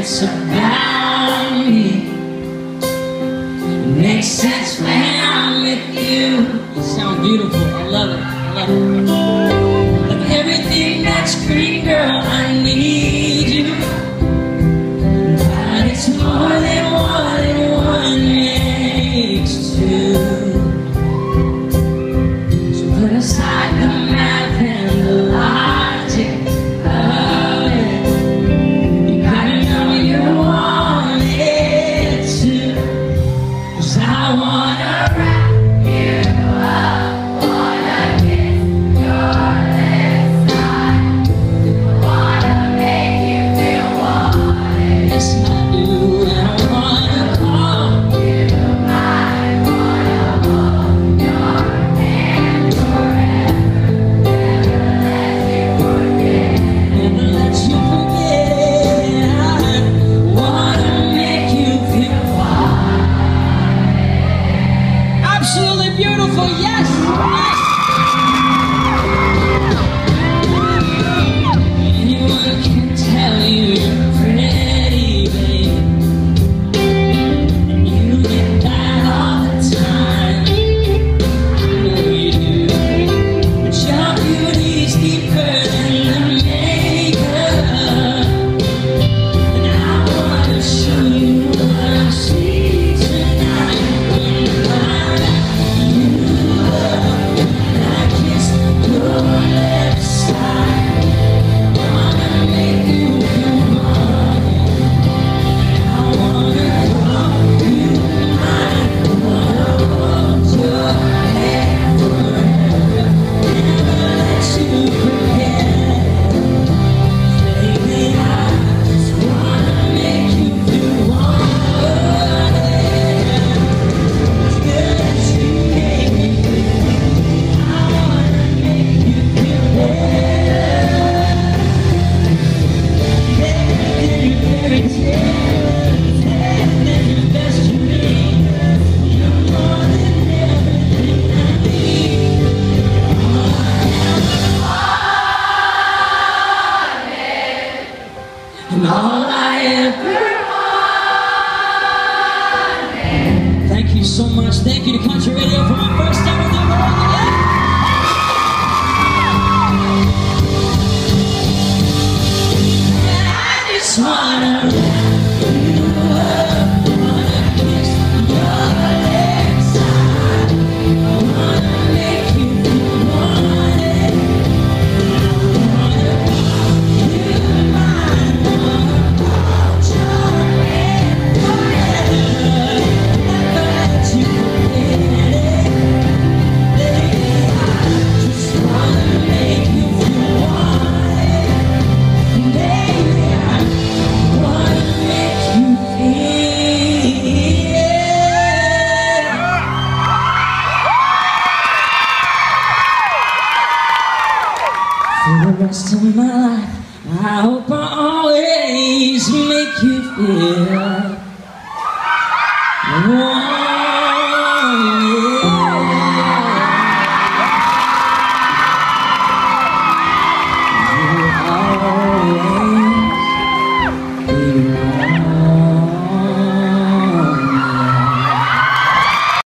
it's about me. It makes sense when I'm with you. You sound beautiful, I love it, I love it. Of everything that's green, girl, I need you. But it's more than one and one makes two. So put aside the math and the logic of it. You gotta know you want it too. 'Cause I wanna wrap you up, wanna kiss your lips tight, wanna make you feel wanted. Yes, I do, and I wanna call you mine, wanna hold your hand forever, never let you forget, never let you forget. I wanna make you feel wanted. Absolutely beautiful, yes, yes. Anyone can tell you're pretty, babe. You get that all the time. I know you do. But your beauty's deeper than the makeup. And I wanna show you what I see tonight. When I wrap you up, when I kiss your lips tight, wanna make you feel wanted. I wanna call you mine, wanna hold your hand forever, never let you forget. Baby, I just wanna make you feel wanted. It's good that you made me feel. I wanna make you feel better. Better than your fairy tales, better than your best dreams. You're more than everything I need. And all I ever wanted. Thank you so much. Thank you to Country Radio for my first ever number one today. I just wanna wrap you up, wanna kiss your lips tight, I wanna make you feel wanted. I wanna call you mine, wanna hold your hand forever, never let you forget it. Baby, I just wanna make you feel wanted. Baby, I wanna make you feel. For the rest of my life, I hope I always make you feel.